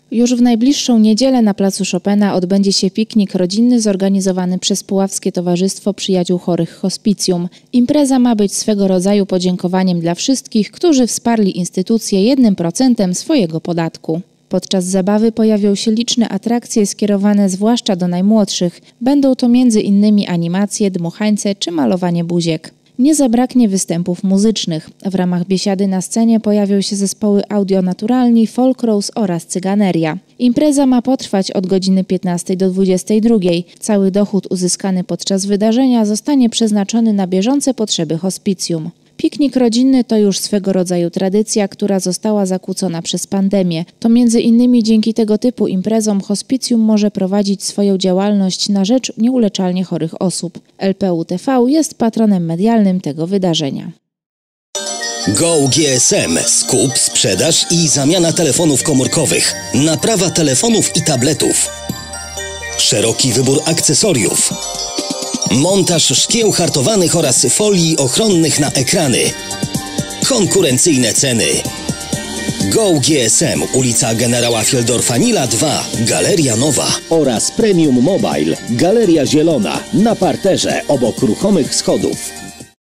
Już w najbliższą niedzielę na placu Chopina odbędzie się piknik rodzinny zorganizowany przez Puławskie Towarzystwo Przyjaciół Chorych Hospicjum. Impreza ma być swego rodzaju podziękowaniem dla wszystkich, którzy wsparli instytucję 1% swojego podatku. Podczas zabawy pojawią się liczne atrakcje skierowane zwłaszcza do najmłodszych. Będą to m.in. animacje, dmuchańce czy malowanie buziek. Nie zabraknie występów muzycznych. W ramach biesiady na scenie pojawią się zespoły Audionaturalni, Folk Rose oraz Cyganeria. Impreza ma potrwać od godziny 15 do 22. Cały dochód uzyskany podczas wydarzenia zostanie przeznaczony na bieżące potrzeby hospicjum. Piknik rodzinny to już swego rodzaju tradycja, która została zakłócona przez pandemię. To m.in. dzięki tego typu imprezom hospicjum może prowadzić swoją działalność na rzecz nieuleczalnie chorych osób. LPU-TV jest patronem medialnym tego wydarzenia. Go GSM. Skup, sprzedaż i zamiana telefonów komórkowych. Naprawa telefonów i tabletów. Szeroki wybór akcesoriów. Montaż szkieł hartowanych oraz folii ochronnych na ekrany. Konkurencyjne ceny. Go GSM, ulica Generała Fieldorfa-Nila 2, Galeria Nowa. Oraz Premium Mobile, Galeria Zielona, na parterze obok ruchomych schodów.